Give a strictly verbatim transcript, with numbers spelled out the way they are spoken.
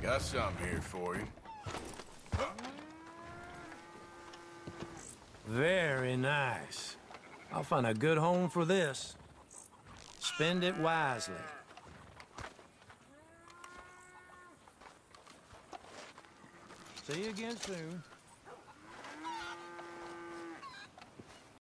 Got something here for you. Very nice. I'll find a good home for this. Spend it wisely. See you again soon.